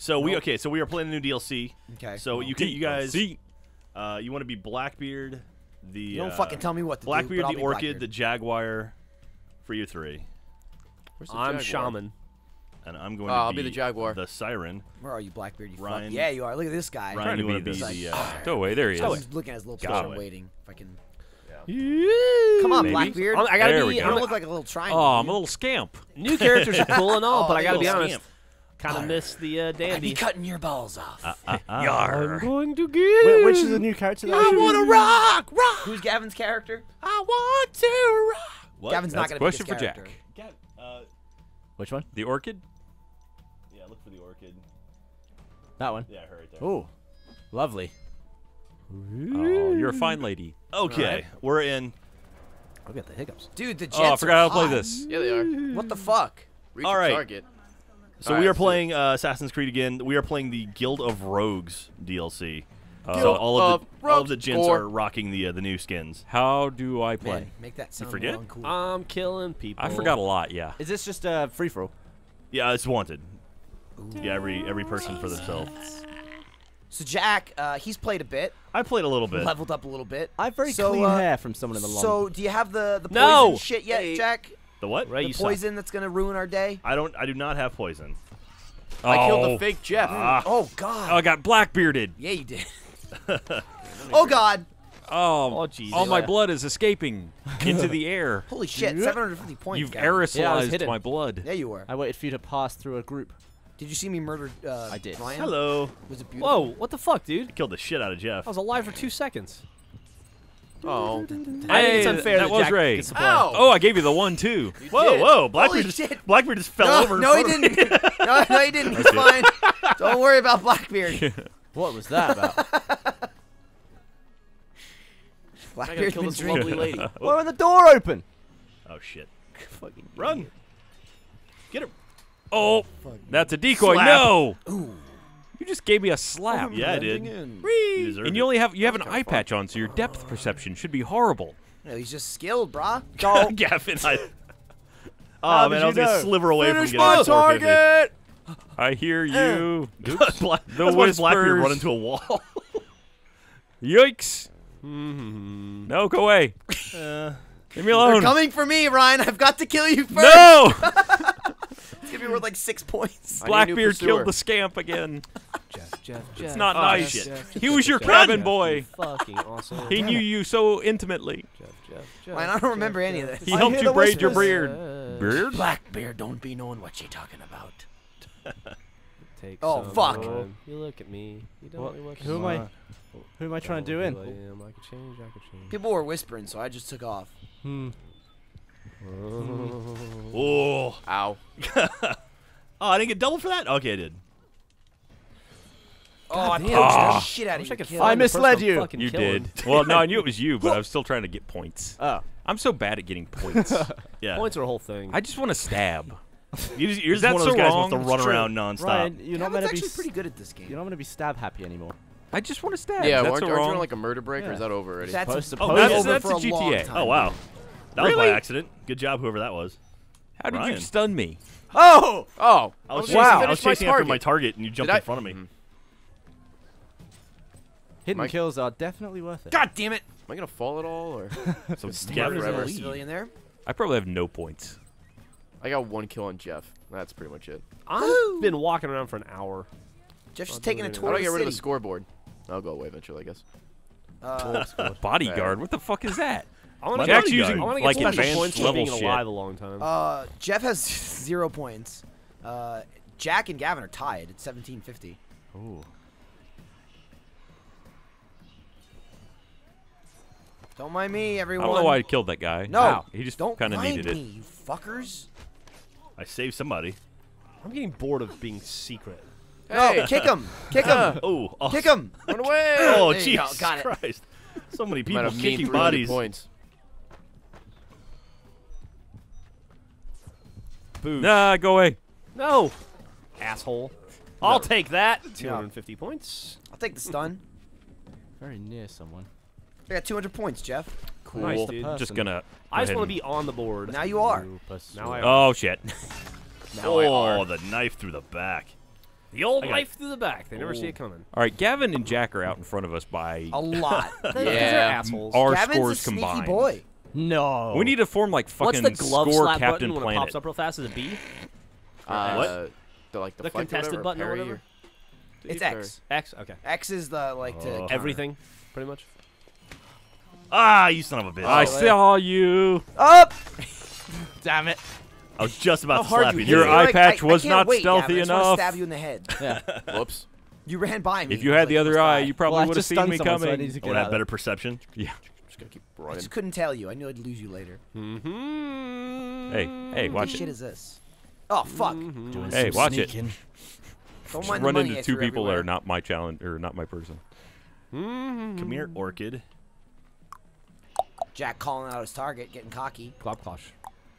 So we are playing the new DLC. Okay. So you guys, you want to be Blackbeard, the You don't fucking tell me what to Blackbeard, do. But the Orchid, the Jaguar, for you three. I'm Shaman. And I'm going to I'll be the Jaguar. The Siren. Where are you, Blackbeard? You Ryan. fuck. Yeah, you are. Look at this guy. Ryan, you want to be the... Go away, there he is. I was looking at his little picture. I'm waiting. If I can... Come on, Blackbeard. I gotta There be. we You go. don't look like a little triangle. Oh, I'm a little scamp. New characters are cool and all, Oh, but I gotta be little honest. scamp. Kind of miss the I'd be dandy. cutting your balls off. Yar. going to get. Which is the new character? That I want to rock. Who's Gavin's character? I want to rock. What? Gavin's That's not a going to be question his for character. Jack. Which one? The Orchid? Yeah, look for the Orchid. That one. Yeah, her right there. Oh, lovely. Oh, you're a fine lady. Okay, we're in. I'll get the hiccups. Dude, the Jets Oh, I forgot how to play are hot. this. Yeah, they are. What the fuck? Reach All your right. target. So we are playing Assassin's Creed again. We are playing the Guild of Rogues DLC. So Guild all of of the gents Rogues. are rocking the new skins. How do I play? Man, make that sound forget? long cool. I'm killing people. I forgot a lot, yeah. Is this just free for all? Yeah, it's wanted. Yeah, every person for themselves. So Jack, he's played a bit, I played a little bit. leveled up a little bit. I have very So, clean hair from someone in the lawn. So do you have the poison No! shit yet, Jack? The what? Right, The you suck. poison that's gonna ruin our day? I do not have poison. I killed the fake Jeff. Oh God. Oh, I got blackbearded. Yeah, you did. Oh God. Oh, jeez. all my blood is escaping into the air. Holy shit. 750 points. You've Gavin. aerosolized hidden. my blood. Yeah, you were. I waited for you to pass through a group. Did you see me murder? I did. Ryan? Hello. Was it beautiful? Whoa, what the fuck, dude? Killed the shit out of Jeff. I was alive for 2 seconds. Oh. I think Hey, it's unfair that that was Jack Ray. gets to play. Ow! Oh, I gave you the 1, too. Whoa, whoa! Holy Blackbeard shit. Blackbeard just fell No, over. in no, he front of me. didn't. No, he didn't. He's fine. Don't worry about Blackbeard. What was that about? I gotta Blackbeard's kill been this drinking. lovely lady. Why when the door open? Oh shit! Fucking Run! Get her! Oh, that's a decoy. Slap. No. You just gave me a slap. Yeah, I did. In. You deserve And it. you only have an eye patch on, so your depth perception should be horrible. No, he's just skilled, brah. Gavin. How Man, did I was you gonna know? sliver away Finish from my getting a 450. target! I hear you. Black, The that's why Blackbeard whispers. run into a wall. Yikes. No, go away. Leave me They're alone. coming for me, Ryan. I've got to kill you first. No! It's gonna be worth like 6 points. I need a new Blackbeard pursuer. killed the scamp again. Jeff. It's not Oh, nice. shit. He was your cabin boy. Fucking awesome. He knew you so intimately. Ryan, I don't remember any of this. He I helped hear you the braid your whispers. beard. Beard? Blackbeard don't be knowing what you talking about. Take Oh, some fuck. time. You look at me. You don't What? really look Who at am I? me. Who am I trying to do in? I could change. I could change. People were whispering, so I just took off. Oh. Ow. Oh, I didn't get double for that? Okay, I did. Oh, I damn, punched Jeff. the shit out I of wish you. I could kid. find I the person misled I'm you. fucking You killing. did. Well, no, I knew it was you, but I was still trying to get points. Oh. I'm so bad at getting points. Yeah. Points are a whole thing. I just want to stab. You're just that one of those so guys who wrong? wants to It's run true. around nonstop. Ryan, you're not Gavin's meant to be. actually pretty good at this game. You're not meant to be stab happy anymore. I just want to stab. Yeah, That's aren't so you wrong. on like a murder break, or is that over already? That's Supposed to Oh, pose. that's- over that's for a a GTA. long time. Oh, wow. That was by Really? accident. Good job, whoever that was. How did Ryan. you stun me? Oh! Oh. I was Wow. chasing after my target, and you jumped Did I- in front of me. Hidden Mike- kills are definitely worth it. God damn it! Am I gonna fall at all, or? So There's Gavin forever. a civilian there. I probably have no points. I got 1 kill on Jeff. That's pretty much it. I've been walking around for an hour. Jeff's just Not taking a doing tour How do of I the get rid of the city. scoreboard? I'll go away eventually, I guess. Bodyguard? What the fuck is that? I want to Jack's get, using I wanna get like special advanced points for level being shit. alive a long time. Jeff has 0 points. Jack and Gavin are tied at 1750. Ooh. Don't mind me, I everyone. don't know why I killed that guy. No, Ow. He just don't kind of mind needed me, it. you fuckers. I saved somebody. I'm getting bored of being secret. No, Hey. kick him, kick him, Oh, oh. kick him. Run away! Oh, There you go, Jesus got it. Christ. So many I'm people at a mean kicking 300 bodies. points. Boo. Nah, go away. No. Asshole. I'll take that. 250 points. I'll take the stun. Very near someone. I got 200 points, Jeff. Cool. Nice, the dude. person. Just gonna. I just go want to ahead be on the board. Now you are. Now I am. Oh shit. Now I Oh, are. the knife through the back. The old I got knife through the back. They never see it coming. All right, Gavin and Jack are out in front of us by A lot. They're Yeah. assholes. our Gavin's scores a sneaky combined. boy. No. We need to form like What's fucking the glove score slap Captain button when it Planet. pops up real fast? Is it B? What? The like The flank contested whatever, button or parry whatever? It's parry. X. X? Okay. X is the like to counter. Everything, pretty much. Ah, you son of a bitch. I saw you. Up. Damn it. I was just about to How hard slap you you. hit Your dude. me. eye Like, patch I was can't not wait, stealthy Gavin. I just wanna enough. stab you in the head. Yeah. Whoops. You ran by me. If you had the other eye, you probably Well, I would have just seen stunned me someone, so I coming. need to I get would out have of better there. perception. Yeah. Just gotta keep I running. just couldn't tell you. I knew I'd lose you later. Mm-hmm. Hey, What watch shit it. is this? Oh fuck! Doing Hey, some watch it. sneaking. Don't Just mind the run money into I two threw people that everywhere. are not my challenge or not my person. Come here, Orchid. Jack calling out his target, getting cocky. Clop closh.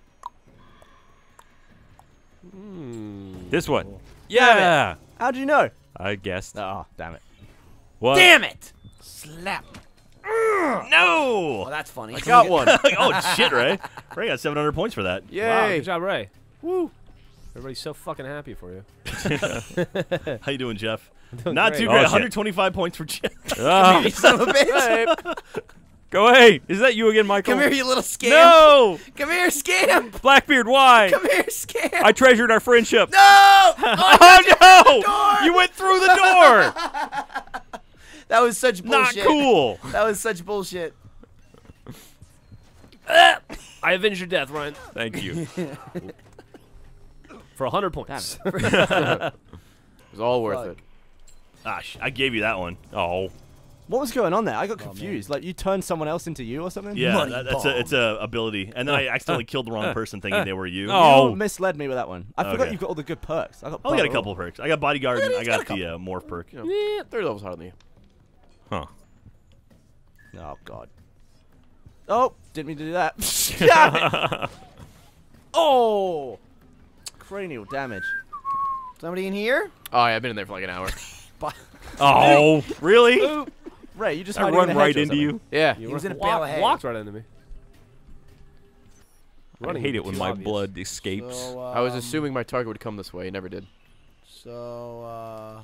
This one. Yeah. How'd you know? I guessed. Oh, damn it. What? Damn it! Slap. No! Oh, that's funny. I got one. Oh, shit, Ray. Ray got 700 points for that. Yay. Wow, good job, Ray. Woo. Everybody's so fucking happy for you. How you doing, Jeff? Doing Not great. too Oh, great. shit. 125 points for Jeff. Ah, You son of a bitch! go away. Is that you again, Michael? Come here, you little scam! No! Come here, scam! Blackbeard, why? Come here, scam! I treasured our friendship. No! Oh, Oh, no! door! You went through the door. that was such Not bullshit. cool. That was such bullshit. I avenged your death, Ryan. Thank you. For 100 points. It was all worth Fuck. it. Ah, I gave you that one. Oh. What was going on there? I got confused. Like, you turned someone else into you or something? Yeah, Money that's bomb. it's a ability. And then I accidentally killed the wrong person thinking they were you. Oh. You misled me with that one. I forgot Okay. you've got all the good perks. I got Oh, I got a bugger couple all. of perks. I got bodyguard and I he's got got the a morph perk. You know, 3 levels higher than you. Huh. Oh, God. Oh, didn't mean to do that. Damn it. Oh. Cranial damage. Somebody in here? Oh, yeah, I've been in there for like an hour. Oh, really? Ray, you just I hiding run in a right hedge or into something? you. Yeah. He was in a bale of hay. Walked right into me. I hate it when too my obvious. blood escapes. So, I was assuming my target would come this way. It never did. So,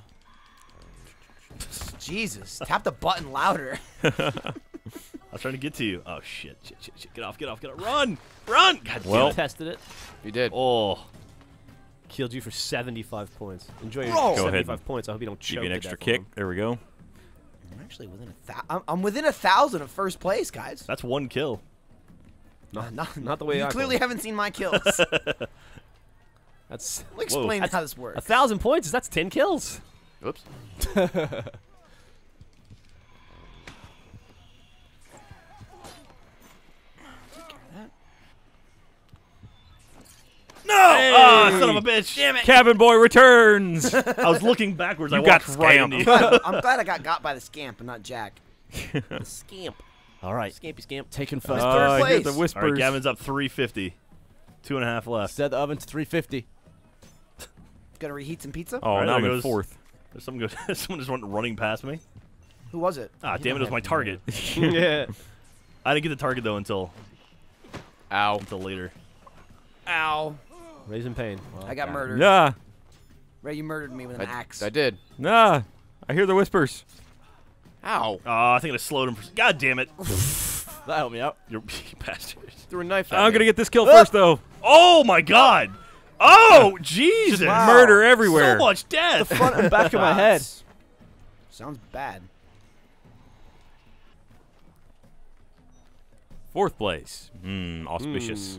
Jesus, tap the button louder. I was trying to get to you. Oh, shit. Get off. Run! Run! God damn Well- it. Tested it. You did. Oh. Killed you for 75 points. Enjoy your Bro. Go ahead 75 points. I hope you don't choke Give you an to extra death on kick. them. There we go. I'm actually within I'm within 1,000 of first place, guys. That's one kill. Not the way you I clearly play. haven't seen my kills. That's I'll explain Whoa. how this works. 1,000 points. That's 10 kills. Oops. No! Oh, son of a bitch. Damn it! Cabin boy returns. I was looking backwards. You I got walked right scammed. into you. I'm glad I got by the scamp and not Jack. The scamp. All right. Scampy scamp. Taking first. third I hear place. the All whispers. right, Gavin's up 350. 2.5 left. Set the oven to 350. Gonna reheat some pizza? Oh, All right, now I'm there in goes- fourth. Someone just went running past me. Who was it? Ah, damn it, it was my target. Yeah. I didn't get the target, though, until Ow. later. Ow. Raising pain. I got murdered. Nah. Ray, you murdered me with an axe. I did. Nah. I hear the whispers. Ow. Oh, I think I slowed him. God damn it. That helped me out. You bastard. Threw a knife at I'm me. going to get this kill first, though. Oh, my God. Oh, Jesus. Murder everywhere. So much death. Front and back of my head. Sounds bad. Fourth place. Auspicious.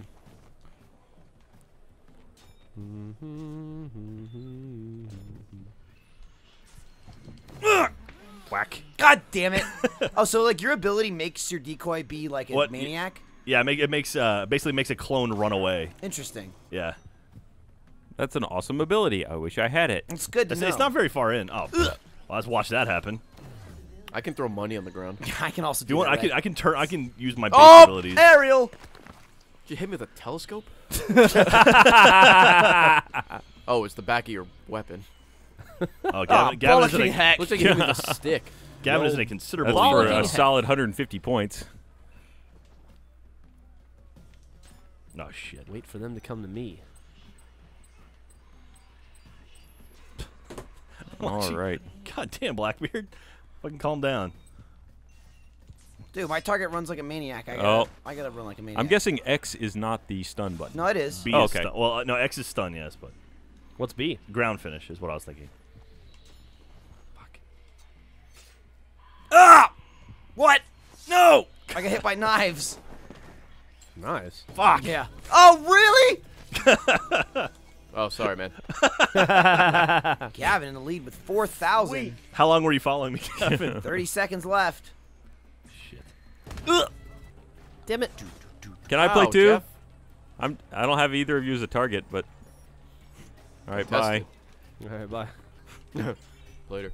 Whack. God damn it. Oh, so like your ability makes your decoy be like a What? maniac? Yeah, it makes basically makes a clone run away. Interesting. Yeah. That's an awesome ability. I wish I had it. It's good to know. It's not very far in. Oh, well, let's watch that happen. I can throw money on the ground. Did I can also Do do you want? that, I can use my base Oh, abilities. aerial. you hit me with a telescope? Oh, it's the back of your weapon. Oh, Gavin is in a, heck. Looks like you hit me with a stick. Gavin is in a considerable That's for lead. a solid 150 points. Oh shit. Wait for them to come to me. All right. God damn, Blackbeard. Fucking calm down. Dude, my target runs like a maniac. I gotta run like a maniac. I'm guessing X is not the stun button. No, it is. B Oh, is okay. stun. Well, no, X is stun, yes, but What's B? ground finish is what I was thinking. Fuck. Ah! What? No! I got hit by knives. Nice. Fuck. Yeah. Oh, really? Oh, sorry, man. Gavin in the lead with 4,000. How long were you following me, Kevin? 30 seconds left. Shit. Damn it. Can I play Wow, too? Jeff. I don't have either of you as a target, but. All right, bye. Tested. All right, bye. Later.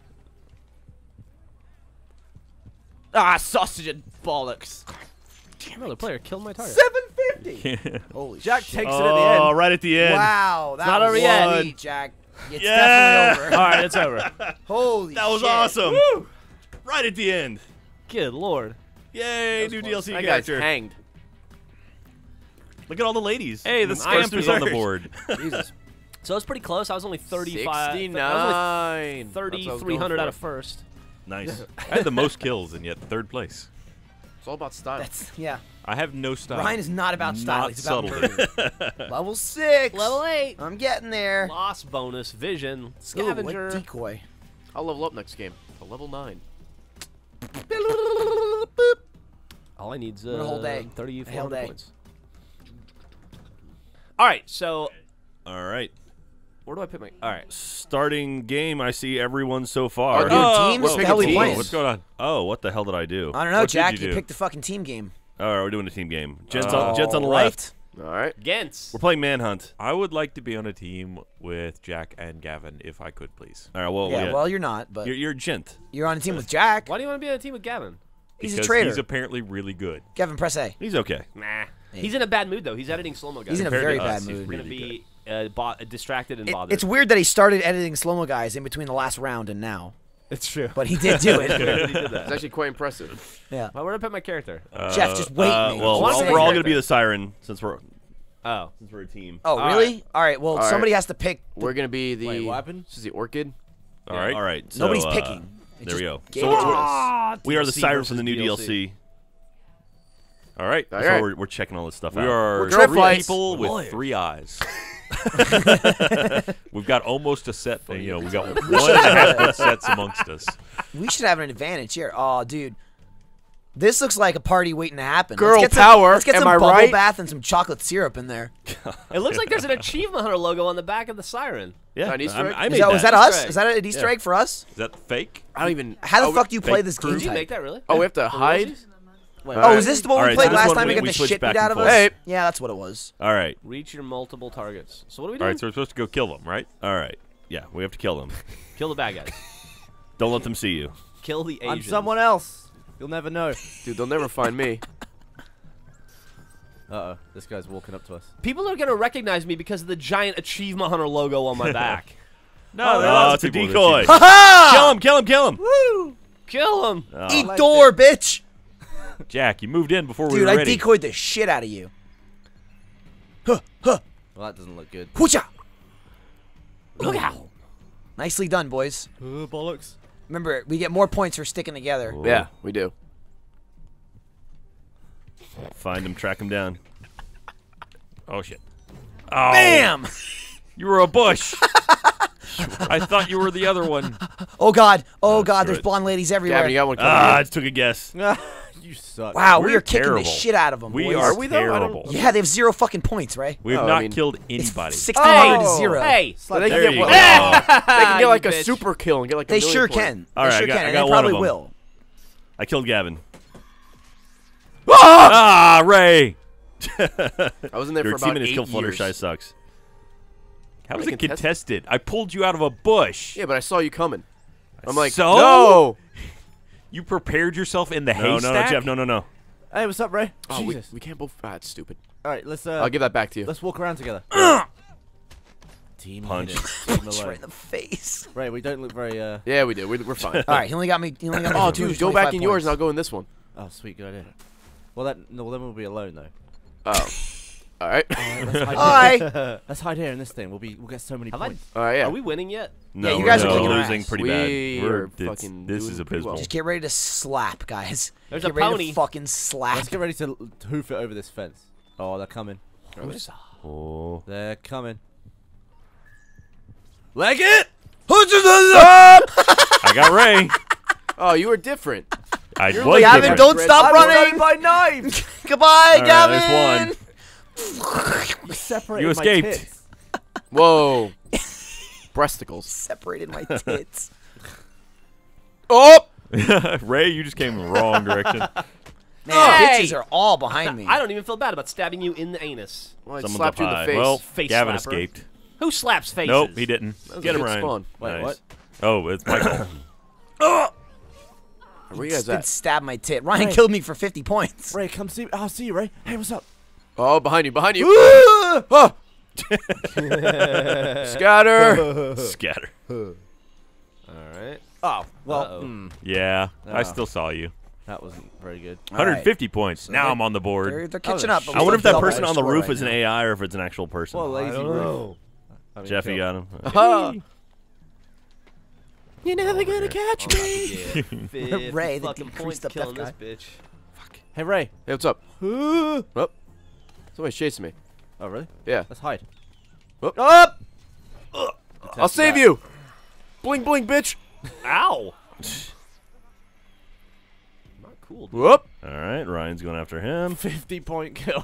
Ah, sausage and bollocks. Another player killed my target. 750. Holy Jack shit. takes it at the end. Oh, right at the end. Wow, that not was over yet. sweet, Jack. It's Yeah. definitely over. All right, it's over. Holy That was shit. awesome. Right at the end. Good lord. Yay, new close. DLC That guy's character. hanged. Look at all the ladies. Hey, the Nice. Scamper's on the board. Jesus. So it's pretty close. I was only 35. 69. I was only That's what I was going 3,300 out for. of first. Nice. I had the most kills and yet third place. It's all about style. That's, yeah. I have no style. Ryan is not about style. Not He's about subtlety. murder. Level 6. Level 8. I'm getting there. Loss bonus, vision, Ooh, scavenger. what decoy. I'll level up next game to level 9. All I need is a whole day. 3,400 day. points. All right, so All right. where do I put my? All right, Starting game, I see everyone so far. Dude, teams? we're What the hell are we picking playing? teams. What's going on? Oh, what the hell did I do? I don't know, What did Jack. you You do? picked the fucking team game. All right, we're doing a team game. Jet's on the left. Right? All right. Gents. We're playing Manhunt. I would like to be on a team with Jack and Gavin, if I could, please. All right, well, Yeah, well, you're not, but you're Gent. you're on a team with Jack. Why do you want to be on a team with Gavin? He's a Because traitor. He's apparently really good. Gavin, press A. He's okay. Nah. He's in a bad mood though. He's editing slow-mo guys. He's in a Compared very to bad us, he's mood. gonna really be distracted and bothered. It's weird that he started editing slow-mo guys in between the last round and now. It's true. But he did do it. He did It's that. actually quite impressive. Yeah. Well, where did I put my character? Jeff, just wait, man. Well, Why don't we're we- all gonna be the siren since we're Oh. a team. Oh, All really? All right. Well, All right. somebody has to pick. We're gonna be the. Wait, what happened? This is the orchid. All right. All right. So, Nobody's picking. It There we just go. gave So it to us. we are the DLC siren from the new versus DLC. All right. All That's right. why we're checking all this stuff We out. are We're trip three lights. people with Lawyers. 3 eyes. We've got almost a set. We got 1.5 good sets amongst us. We should have an advantage here. Oh, dude. This looks like a party waiting to happen. Girl let's get power, Let's get am some I bubble right? bath and some chocolate syrup in there. It looks like there's an achievement hunter logo on the back of the siren. Yeah, An Easter egg? I Is made that, was that us? Easter egg. Is that an Easter Yeah. egg for us? Is that fake? I don't even. How the oh, fuck do you play fake this crew? game Did you type? make that really? Oh, we have to For hide. realsies? Wait, Oh, Alright. is this the one All we right, played so this last one time we- and got we the switched shit back beat out and of forth. us? Hey. Yeah, that's what it was. All right. Reach your multiple targets. So what are we All doing? right, so we're supposed to go kill them, right? All right. Yeah, we have to kill them. Kill the bad guys. Don't let them see you. Kill the Asians. I'm someone else. You'll never know. Dude, they'll never find me. Uh-oh. This guy's walking up to us. People are gonna recognize me because of the giant achievement hunter logo on my back. No, Oh, it's a decoy. Ha Kill him! Kill him! Kill him! Woo! Kill him. Oh. Eat door, bitch! Jack, you moved in before we Dude, were I ready. decoyed the shit out of you. Huh, huh, Well, that doesn't look good. hoocha! Look out. Nicely done, boys. Bollocks. Remember, we get more points for sticking together. Whoa. Yeah, we do. Find him, track him down. Oh shit! Oh, Bam! you were a bush. I thought you were the other one. Oh, God. Oh, Oh, God. screw There's it. blonde ladies everywhere. Gavin, you got one coming. Ah, I in. just took a guess. You suck. Wow, we We're are kicking terrible. the shit out of them, We boys. are Are we, though? I don't- terrible. Yeah, they have 0 fucking points, right? We have Oh, I not mean, killed It's anybody. 1,600 to Oh, 0. Hey. So they can There get you what- go. they can get like you a bitch. super kill and get like a They million sure points. can. All They right, sure I got- can, I and got they one of probably them. will. I killed Gavin. Ah, Ray! I was in there Your for about teammate 8 kill Fluttershy years. sucks. How was Was it it contested? contested? I pulled you out of a bush. Yeah, but I saw you coming. I'm like, So? no. You prepared yourself in the No, no, haystack? no, Jeff, no, no, no. Hey, what's up, Ray? Oh, we Jesus. can't both. Ah, it's stupid. All right, let's I'll give that back to you. let's walk around together. Team Punch. leader. Team Punch right alone. in the face. Ray, we don't look very Yeah, we did. We're fine. All right, he only got me. He only got me. Oh, for dude, go 225 back in yours points. and I'll go in this one. Oh, sweet, good idea. Well, then we'll be alone though. Oh. All right. Hi. Let's hide here in this thing. We'll get so many Have I? points. All right. Yeah. Are we winning yet? No, you guys we're are kicking our losing ass. pretty We bad. are This fucking is doing pretty abysmal. well. Just get ready to slap, guys. There's get a ready pony. to fucking slap. Let's get ready to hoof it over this fence. Oh, they're coming. Oh. They're coming. Leg it! I got Ray. Oh, you were different. I You're was like Gavin, different. don't stop I'm running. by knife. Goodbye, All right, Gavin. there's one. You separated You my escaped. tits. Whoa. Breasticles. Separated my tits. Oh. Ray, you just came in the wrong direction. Man, Hey! bitches are all behind me. I don't even feel bad about stabbing you in the anus. Well, I Someone's slapped you in up the high. face. Well, Face Gavin slapper. escaped. Who slaps faces? Nope, he didn't. was Get a him, good Ryan. spawn. Wait, Nice. what? Oh, it's Michael. Where you guys Did at? stab my tit. Ryan Ray. killed me for 50 points. Ray, come see me. I'll see you, Ray. Hey, what's up? Oh, behind you. Behind you. Oh. Scatter. Scatter. All right. Oh, well, Uh-oh. Yeah, I Oh. still saw you. that wasn't very good. All right. 150 points. Now they're- I'm on the board. They're catching up. but I we wonder if still that have a person on the score roof right is an now. AI or if it's an actual person. Well, lazy roof. I mean, Jeff, you Phil. got him. Ah. You're never gonna catch me. Yeah. Ray, the fucking decreased points up killing that this bitch. Hey, Ray. Hey, what's up? Oh, Somebody's chasing me. really? Yeah. Let's hide. Up. I'll save you. Bling, bling, bitch. Ow! Not cool, dude. Whoop. All right, Ryan's going after him. 50-point kill.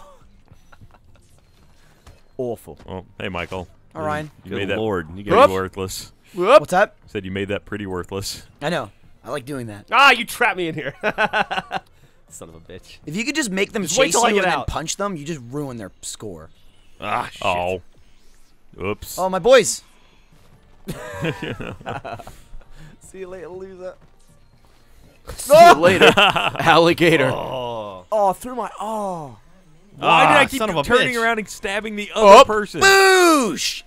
Awful. Oh, hey, Michael. All right. You Good made that Lord. You Whoop. got worthless. Whoop. What's up? Said you made that pretty worthless. I know. I like doing that. Ah, you trapped me in here. Son of a bitch. If you could just make them Just wait chase till I you get and then out. punch them, you just ruin their score. Ah, shit. Oh. Oops. Oh, my boys. See you later, loser. See you later, alligator. Oh, through my... Oh. Why did I keep son of a turning bitch. around and stabbing the other person? Boosh!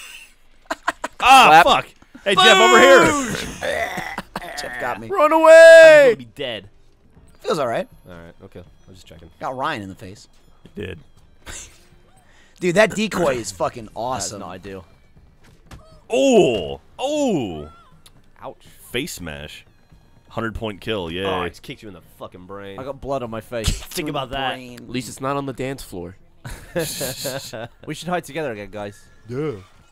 Ah, Slap. fuck. Hey, Jeff, over here. Jeff got me. Run I'm away. gonna be dead. Feels all right. All right, okay. I'm just checking. Got Ryan in the face. You did. Dude, that decoy is fucking That's awesome. not ideal. Oh. Oh. Ouch. Face smash. 100-point kill. Yay. Oh, I just kicked you in the fucking brain. I got blood on my face. Think about that. Brain. At least it's not on the dance floor. We should hide together again, guys. Yeah.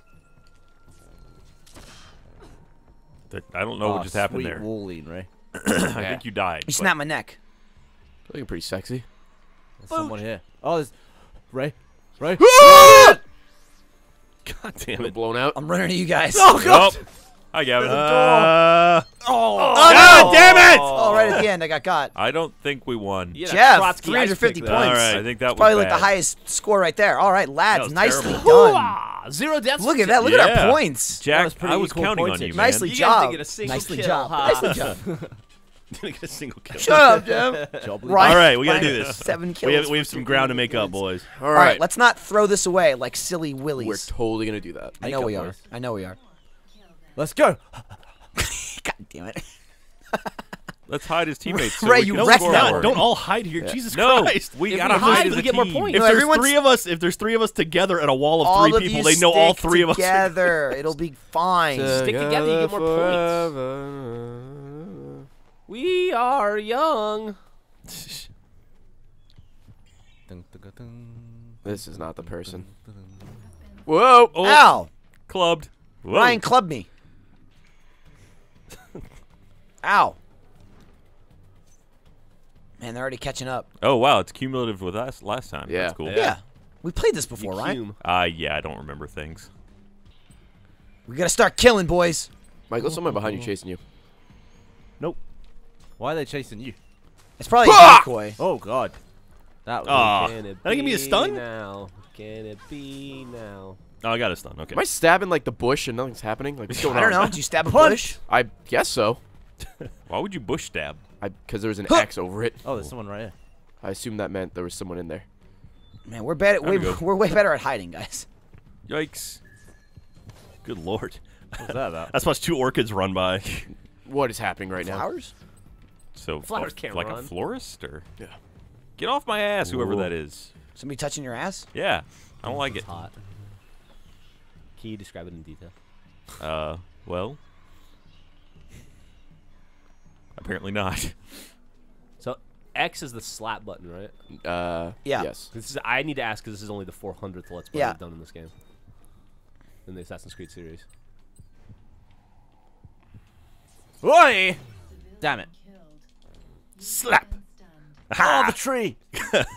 I don't know what just happened sweet there. wall lean, Ray. I think you died. You but- snapped my neck. Looking pretty sexy. There's someone here. Oh, there's... Ray. Ray. God damn We're it. blown out. I'm running to you guys. Oh, God. Oh. Hi, Gavin. Oh, God damn it! Oh, right at the end, I got got. I don't think we won. You had a Jeff, Trotsky ice 350 pick there. points. All right, I think that was Probably like bad. the highest score right there. All right, That lads, was nicely terrible. done. Hooah! 0 deaths. Look for at that. Look at Yeah. our points. Jack, was pretty I was equal counting on pointage. you, man. Nicely You guys job. didn't get a single Nicely kill, job. huh? Nicely job. Didn't get a single kill. Shut up, Jeff. Job Ryan, All right, we gotta Ryan, do this. 7 kills. We have some ground to make up, boys. All All right. right, let's not throw this away like silly We're willies. totally gonna do that. I know Make we up, are. boys. I know we are. Let's go. God damn it. Let's hide his teammates. So Ray, we you can wrecked score that more. one. Don't all hide here. Jesus No, Christ. we If gotta we hide hide, as we a get more team. points. If No, there's everyone's- three of us together at a wall of All three of people, you they know all stick three of us. together. It'll be fine. Stick together, you get more points. We are young. This is not the person. Whoa! Oh, Ow! clubbed. Whoa. Ryan clubbed me. Ow. Man, they're already catching up. Oh wow, it's cumulative with us last time. Yeah. That's cool. Yeah. We played this before, right? Cume. Yeah, I don't remember things. We gotta start killing, boys. Michael, someone behind you chasing you. Why are they chasing you? It's probably a decoy. Oh God. That was Aw. Can it Did I give me a be stun? Now? Can it be now? Oh, I got a stun. Okay. Am I stabbing like the bush and nothing's happening? Like what's going I don't on? know. Did you stab a bush? I guess so. Why would you bush stab? Because there was an X over it. Oh, there's someone right here. I assumed that meant there was someone in there. Man, we're bad. Time to go. We're way better at hiding, guys. Yikes. Good lord. What's that about? That's watched 2 orchids run by. What is happening right now? Flowers? So Flowers can't like run. a florist or Yeah. get off my ass, whoever Ooh. that is. Somebody touching your ass? Yeah, I don't like it. It's hot. Can you describe it in detail? Well, apparently not. So X is the slap button, right? Yeah. Yes. This is. I need to ask because this is only the 400th Let's Play Yeah. we've done in this game. In the Assassin's Creed series. Oi! Damn it. Slap. Oh, the tree! Where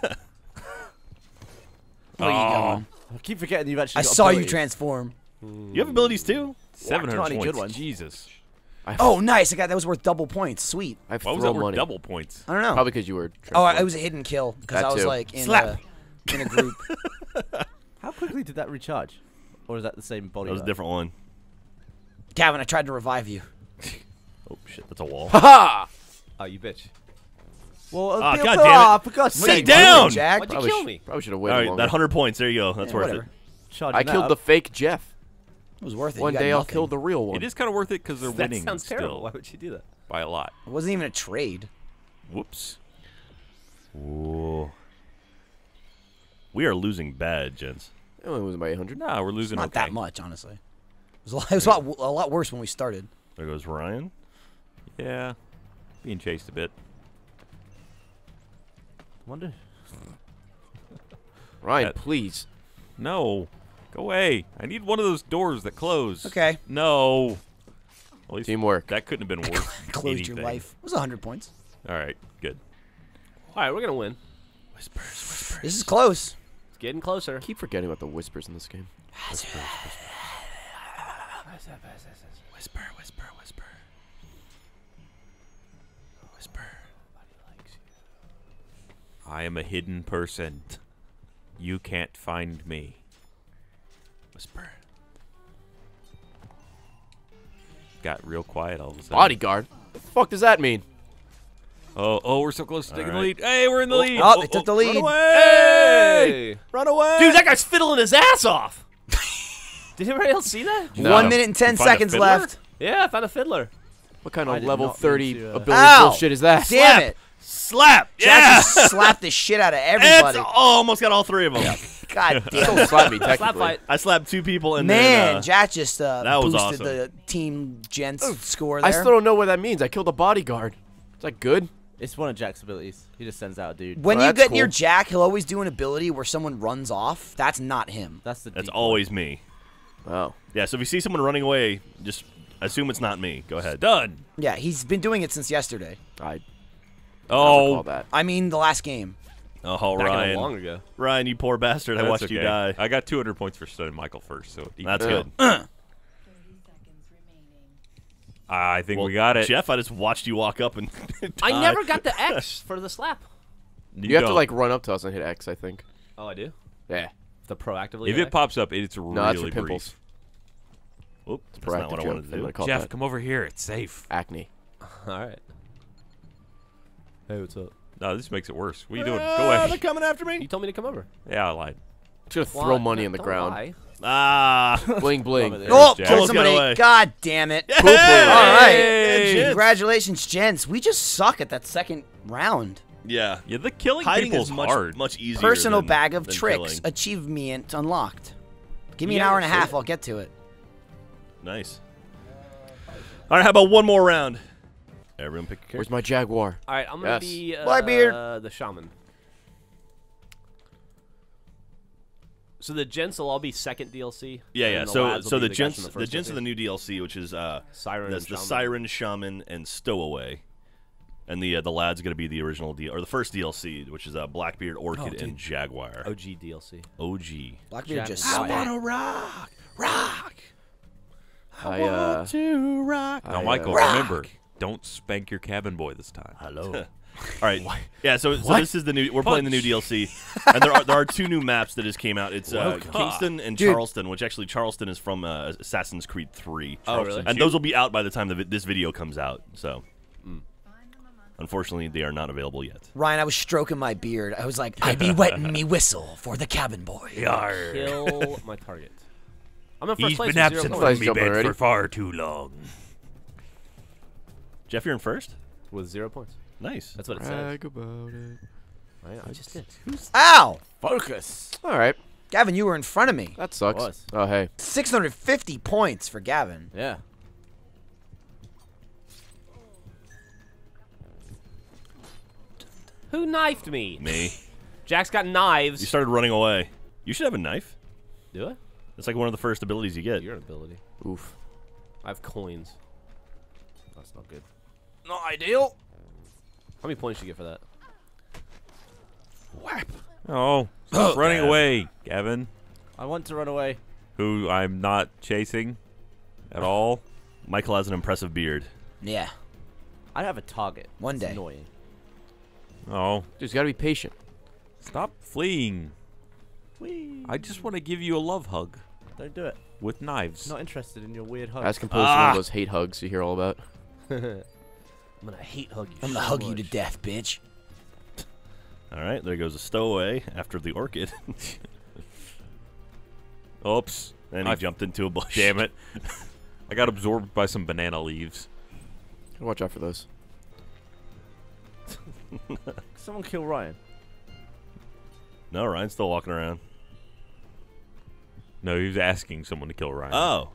are you going? I keep forgetting you've actually I got saw you abilities. transform. You have abilities too. 700 any points. good ones. Jesus. Oh, nice. That was worth double points. Sweet. I have Why was throw that worth money. double points? I don't know. Probably because you were. Oh, it transformed. was a hidden kill because That I was too. like in Slap. in a group. How quickly did that recharge? Or is that the same body? That was a different one. Gavin, I tried to revive you. Oh shit, that's a wall. Ha! Oh, you bitch. Well, Ah, God damn it. for God's Sit sake. down! Jack. Why'd you kill me? Probably should have All waited right, longer. that 100 points. There you go. That's Yeah, worth whatever. it. Charging I that killed up. the fake Jeff. It was worth it. One You got day I'll nothing. kill the real one. It is kind of worth it because they're That winning sounds terrible. still Why would you do that? by a lot. It wasn't even a trade. Whoops. Whoa. We are losing bad, gents. I only losing by 800. No, we're losing. Not okay. that much, honestly. It was a lot worse when we started. There goes Ryan. Yeah, being chased a bit. Wonder. Ryan, That- please. No, go away. I need one of those doors that close. Okay. No. At least Teamwork. that couldn't have been worth Closed your anything. life. It was 100 points. All right, good. All right, we're gonna win. Whispers, whispers. This is close. It's getting closer. I keep forgetting about the whispers in this game. Whisper, whisper, whisper. Whisper. I am a hidden person. You can't find me. Whisper. Got real quiet all of a sudden. Bodyguard? What the fuck does that mean? Oh, we're so close to taking the right. lead. Hey, we're in the lead. Oh, they took the Run lead. away! Run away! Dude, that guy's fiddling his ass off. Did anybody else see that? No. 1 minute and 10 You find a seconds fiddler? left. Yeah, I found a fiddler. What kind I of did level not mean 30 to, ability Ow! bullshit is that? Damn it. Slap! Jack Yeah! just slapped the shit out of It's everybody. almost got all three of them. God damn Don't it. slap me, Slap technically. fight. I slapped two people and Man, then, Jack just that was boosted awesome. the team gents score there. I still don't know what that means. I killed a bodyguard. Is that good? It's one of Jack's abilities. He just sends out a dude. When Oh, you that's get near cool. Jack, he'll always do an ability where someone runs off. That's not him. That's the. That's decoy. always me. Oh. Yeah, so if you see someone running away, just assume it's not me. Go ahead. Done. Yeah, he's been doing it since yesterday. I Oh, call that. I mean, the last game. Oh, Back in Ryan. long ago. Ryan, you poor bastard. I that's watched you okay. die. I got 200 points for stunning Michael first, so That's Yeah. good. 30 seconds remaining. I think Well, we got it. Jeff, I just watched you walk up and I die. never got the X for the slap. You have to don't. like run up to us and hit X, I think. Oh, I do? Yeah. The proactively If hit it pops up, it's really No, that's for brief. pimples. Whoop, that's Proactive not what I joke. wanted to I'm do. gonna call Jeff, that come over here. It's safe. acne. X? All right. Hey, what's up? No, this makes it worse. What are you doing? Go They're away. coming after me. You told me to come over. Yeah, I lied. Just gonna Why? throw money in the Don't ground. lie. Ah. Bling bling. Love it. Oh, Jack. killed Almost got somebody. away. God damn it. Hey! All right. Hey, gents. Congratulations, gents. We just suck at that second round. Yeah. Yeah, the killing Hiding people is is much, hard. much easier. Personal than- bag of than tricks. killing. Achievement unlocked. Give me Yeah, an hour and a that's half. it. I'll get to it. Nice. All right, how about one more round? Everyone pick a character. Where's my jaguar? All right, I'm going Yes. to be Blackbeard. the shaman. So the gents will all be second DLC? Yeah, and yeah. the So, lads will so be the guys gents, from the first gents of the DLC? new DLC, which is Siren that's and the Shaman. Siren, Shaman, and Stowaway, and the lad's gonna be the original or the first DLC, which is Blackbeard, Orchid, dude. and Jaguar. OG DLC. OG. Blackbeard Jack just is spat. to rock, rock. I To rock. Now, I, Michael, rock. remember, don't spank your cabin boy this time. Hello. All right. Yeah. So this is the new. We're playing the new DLC, and there are two new maps that just came out. It's Kingston and Dude. Charleston, which actually Charleston is from Assassin's Creed 3. Oh, really? And those will be out by the time this video comes out. So, unfortunately, they are not available yet. Ryan, I was stroking my beard. I was like, I be wetting me whistle for the cabin boy. Kill my target. I'm in first He's place been with 0 absent points. Nice from me jumping bed already. for far too long. Jeff, you're in first. With 0 points. Nice. That's what it says. Brag about it. I just did. Ow! Focus. All right. Gavin, you were in front of me. That sucks. Was. Oh, hey. 650 points for Gavin. Yeah. Who knifed me? Me. Jack's got knives. You started running away. You should have a knife. Do I? It's like one of the first abilities you get. Your ability. Oof. I have coins. That's not good. Not ideal. How many points do you get for that? Whap. Oh, stop running Gavin. away, Gavin. I want to run away. Who I'm not chasing at all. Michael has an impressive beard. Yeah. I have a target. One It's day. Annoying. Oh, Dude, you gotta be patient. stop fleeing. Whee. I just want to give you a love hug Don't do it. with knives. Not interested in your weird hug. As composed to one of those hate hugs you hear all about. I'm gonna hate hug you. I'm gonna so hug you to much. death, bitch. All right, there goes a stowaway after the orchid. Oops. Then he I- jumped into a bush. Damn it. I got absorbed by some banana leaves. Watch out for those. Someone kill Ryan. No, Ryan's still walking around. No, he was asking someone to kill Ryan. Oh.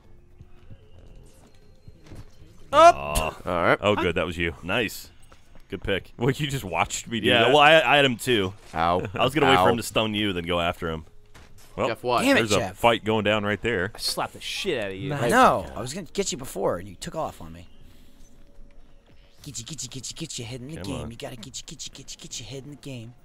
Up. Oh, All right. Oh, good. That was you. nice. Good pick. Well, you just watched me do Yeah, that? well, I had him too. Ow. I was going to wait for Ow. him to stun you, then go after him. Well, Jeff, what? Damn it, there's a Jeff. fight going down right there. I slapped the shit out of you. I know. I was gonna get you before, and you took off on me. Get your head in the Come game. on. You gotta get your head in the game.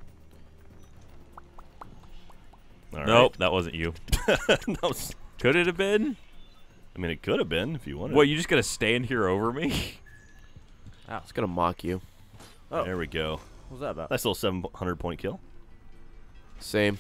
All Nope, that wasn't you. right. No, Could it have been? I mean, it could have been if you wanted. What, you just got to stand here over me? It's gonna mock you. Oh. There we go. What's that about? Nice little 700-point kill. Same.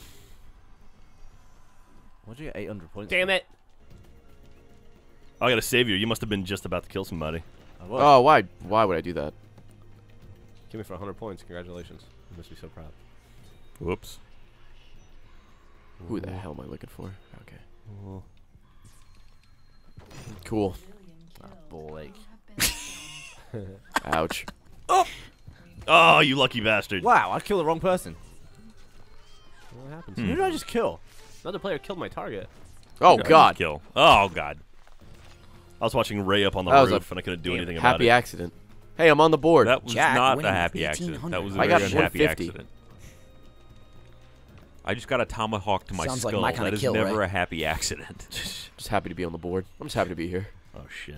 What'd you get 800 points? Damn it. Oh, I got to save you. You must have been just about to kill somebody. I was. Oh, why? Why would I do that? Give me for 100 points. Congratulations. You must be so proud. Whoops. Who the hell am I looking for? Okay. Cool. Ball ache. Ouch. Oh, you lucky bastard. Wow, I killed the wrong person. What happens? Who did I just kill? Another player killed my target. Oh Good God. Kill. Oh, God. I was watching Ray up on the That was roof, a and I couldn't do anything about Happy it. accident. Hey, I'm on the board. That was Jack not a winning happy accident. 1800. That was a I very got unhappy 150. accident. I just got a tomahawk to my Sounds like skull. my kinda That is kill, never right? a happy accident. Just happy to be on the board. I'm just happy to be here. Oh, shit.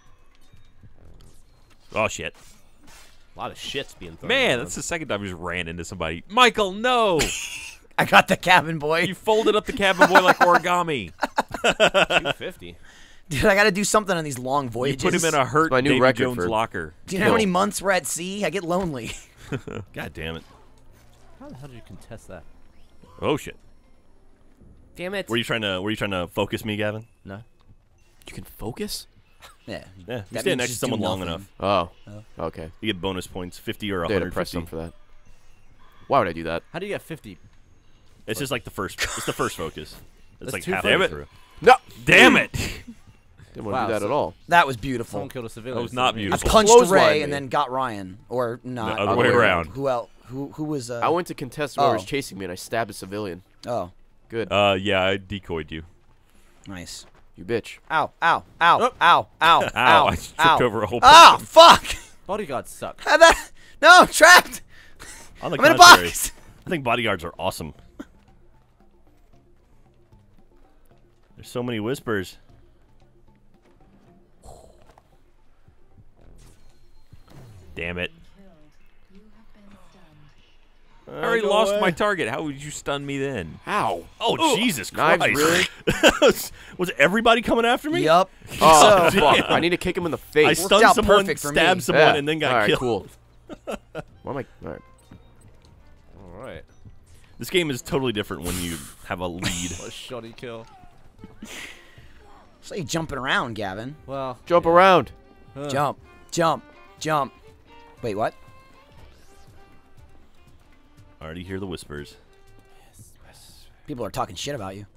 Oh, shit. A lot of shit's being thrown. Man, around. that's the second time I just ran into somebody. Michael, no! I got the cabin boy. You folded up the cabin boy like origami. 250. Dude, I gotta do something on these long You voyages. put him in a hurt my new Davy record Jones for- locker. Do you know how many months we're at sea? I get lonely. God damn it. How the hell did you contest that? Oh, shit. Damn it. Were you trying to focus me, Gavin? No. You can focus? Yeah. Yeah. You That stand means next to just someone do long nothing. enough. Oh. Okay. You get bonus points, 50 or They had to press 150. some for that. Why would I do that? How do you get 50? It's just like the first. It's the first focus. It's That's like two halfway Damn it. through. No. Damn it! Didn't want to Wow, do that so- at all. That was beautiful. Someone killed a civilian. That was not I beautiful. punched Clothesline Ray me. and then got Ryan, or not. other way around. Who else? Who was? I went to contest whoever was Oh. chasing me and I stabbed a civilian. Oh, Good. Yeah, I decoyed you. nice. You bitch. Ow! Ow! Ow! Ow! Ow! Ow, Ow! I tripped Ow. over a whole Ah! Fuck! Bodyguards suck. How that? No, I'm trapped. On the I'm in a contrary, box. I think bodyguards are awesome. There's so many whispers. Damn it. You have been stunned. I already lost my target. How would you stun me then? Ow. Oh, Jesus Knives, Christ! really? Was everybody coming after me? Yup. Oh, So- fuck. I need to kick him in the I face. Worked stunned out someone, perfect for stabbed me. someone, Yeah. and then got all right, killed. cool. Why am I? All right. All right. This game is totally different when you have a lead. What a shoddy kill. So you jumping around, Gavin? Well, Jump around. Jump, jump, jump. Wait, what? I already hear the whispers. People are talking shit about you.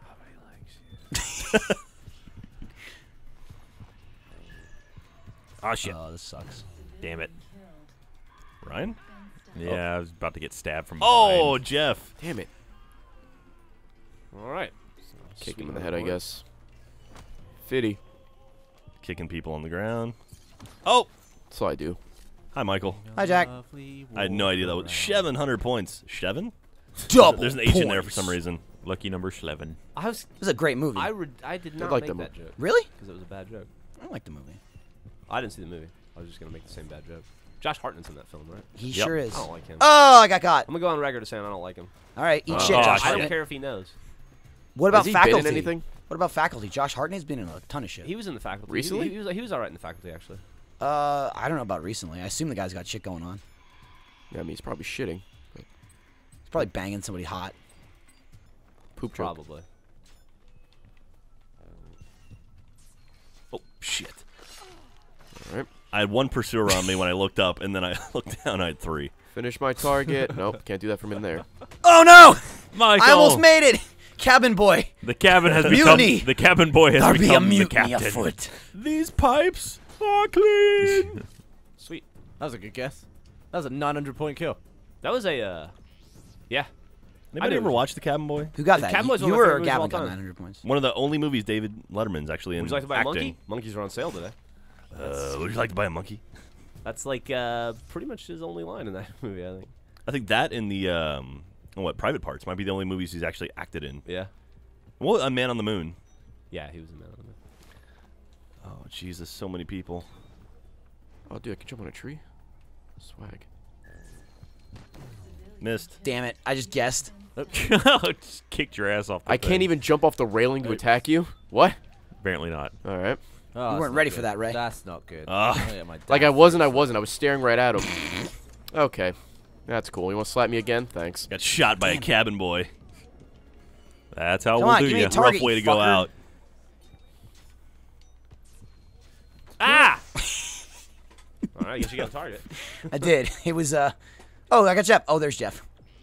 Oh, shit. Oh, this sucks. Damn it. Ryan? Yeah, I was about to get stabbed from Oh, behind. Jeff. Damn it. All right. Kick him in the head, I guess. Fitty. Kicking people on the ground. Oh. That's all I do. Hi, Michael. Hi, Jack. I had no idea that was 700 points. Shevin? Double There's an H in there for points. some reason. Lucky number 11. It was a great movie. I did not like make the that joke Really? because it was a bad joke. I like the movie. I didn't see the movie. I was just gonna make the same bad joke. Josh Hartnett's in that film, right? He Yep. sure is. I don't like him. Oh, I got caught. I'm gonna go on record as saying I don't like him. All right, eat Oh, shit, oh, Josh shit. I don't Hartnett. care if he knows. What about Has he been faculty? in anything? What about faculty? Josh Hartnett's been in a ton of shit. He was in the faculty. Recently? He was all right in the faculty, actually. I don't know about recently. I assume the guy's got shit going on. Yeah, I mean, he's probably shitting. He's probably banging somebody hot. Poop joke. Probably. Oh, shit. All right. I had one pursuer on me when I looked up, and then I looked down, I had 3. Finish my target. Nope, can't do that from in there. Oh no! Michael! I almost made it. Cabin boy. The cabin has become Mutiny. the cabin boy has There'll be a become the mutiny captain. afoot. These pipes are clean. Sweet. That was a good guess. That was a 900-point kill. That was a. Yeah. Anybody I ever didn't- watch The Cabin Boy? Who got The that? Cabin Boy's You one of my were favorite movies of Gavin all got time. 900 points. One of the only movies David Letterman's actually in Would you like to buy acting. a monkey? Monkeys are on sale today. Would you like to buy a monkey? That's like pretty much his only line in that movie, I think. I think that in the Private Parts might be the only movies he's actually acted in. Yeah. Well, A Man on the Moon. Yeah, he was a man on the moon. Oh, Jesus, so many people. Oh, dude, I can jump on a tree. Swag. Missed. Damn it! I just guessed. Just kicked your ass off the I can't thing. even jump off the railing to attack you. What? Apparently not. All right. Oh, You that's weren't not ready good. for that, Ray. That's not good. Ah. Oh, yeah, my Like dad I wasn't. I was staring right at him. Okay. That's cool. You want to slap me again? Thanks. Got shot by a cabin boy. That's how Come we'll on, do give me a you. target, Rough way you to go fucker. out. Ah! All right, I guess you got a target. I did. It was Oh, I got Jeff. Oh, there's Jeff.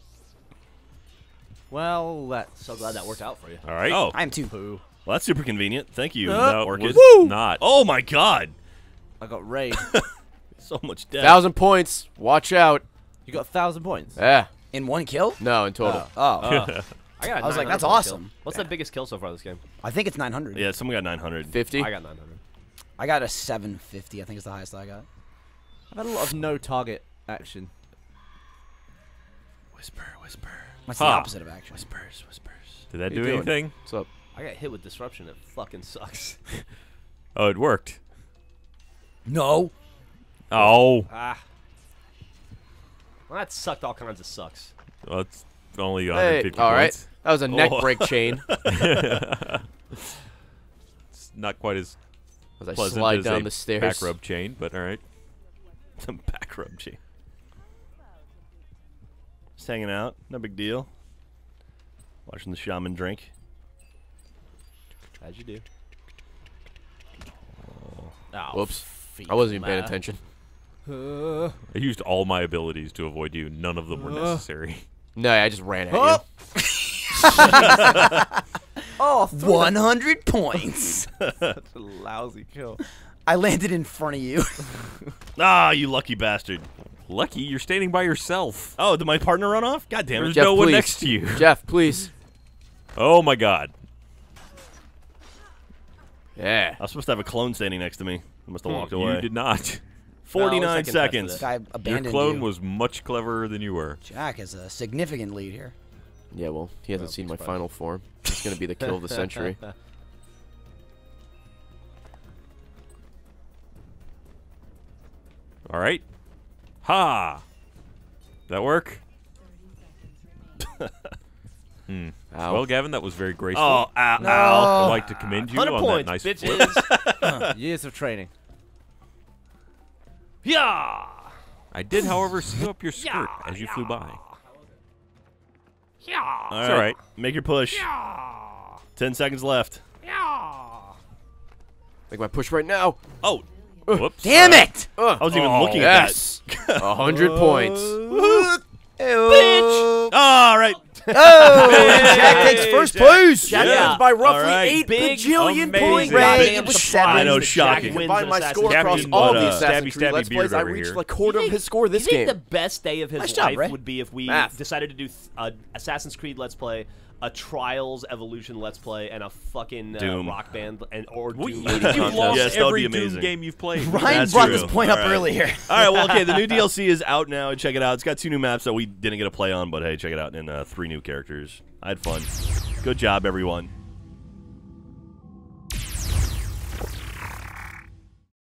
Well, that's So glad that worked out for you. All right. Oh, I am too. poo. well, that's super convenient. Thank you, no, Orchid. was not. Oh, my God. I got raid. So much death. 1,000 points. Watch out. You got 1,000 points. Yeah. In one kill? No, in total. Oh. I got. I was like, 900 that's kill. awesome. What's the biggest kill so far this game? I think it's 900. Yeah, someone got 900. 50. I got 900. I got a 750. I think it's the highest I got. I've had a lot of no target action. Whisper, whisper. That's Huh. the opposite of action. Whispers, whispers. Did that you do doing? anything? What's up? I got hit with disruption. It fucking sucks. Oh, it worked. No. Oh. Ah. Well, that sucked all kinds of sucks. Well, it's only Hey, 150 all right. points. That was a neck Oh. break chain. It's not quite as As I pleasant slide as down a the stairs. back rub chain, but all right. Some back rub chain. Just hanging out. No big deal. Watching the shaman drink. As you do. Oh, Whoops. I wasn't even paying attention. I used all my abilities to avoid you. None of them were necessary. No, I just ran at Oh. you. Oh, 100 points. that's a lousy kill. I landed in front of you. Ah, you lucky bastard. Lucky you're standing by yourself. Oh, did my partner run off? God damn it. There's Jeff, no one please. next to you. Jeff, please. Oh my God. Yeah. I was supposed to have a clone standing next to me. I must have walked You away. did not. 49 No, I was second seconds. best Guy Your abandoned clone you. was much cleverer than you were. Jack has a significant lead here. Yeah, well, he hasn't Oh, seen my fine. final form. It's going to be the kill of the century. All right. Ha! That work? Ow. Well, Gavin, that was very graceful. Oh, ow, No. ow. I'd like to commend you 100 on points, that nice bitches. Years of training. Yeah. I did, however, see up your skirt as you flew by. All It's all right. Make your push. 10 seconds left. Make my push right now. Oh, Whoops. Damn it! I wasn't even looking Yes. at 100 points. Bitch! that. All right. Oh! Jack takes first place. Jack Yeah. wins by roughly All right. 8 Big, bajillion amazing. points. Ray, Goddamn it was surprise 7. I know, that shocking. Jack wins Combine an my Assassin's score Creed. across Captain, all but, the uh, Assassin's Creed stabby Let's beard Plays. I over reached here. a quarter of his score this You think game. the best day of his Nice job, life Ray. would be if we Math. decided to do Assassin's Creed Let's Play, a Trials Evolution Let's Play, and a fucking Doom. Rock Band or Well, Doom. you've lost Yes, that would every be Doom amazing. game you've played. Ryan That's brought true. this point up All right. earlier. All right, well, okay, the new DLC is out now. Check it out. It's got 2 new maps that we didn't get to play on, but hey, check it out. And 3 new characters. I had fun. Good job, everyone.